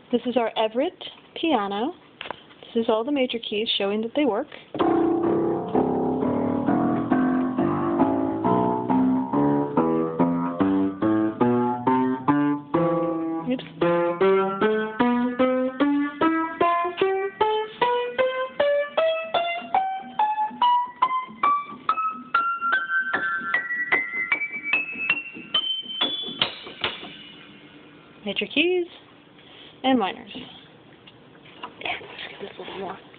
This is our Everett piano. This is all the major keys showing that they work. Oops. Major keys and minors. Yeah, let's get this a little more.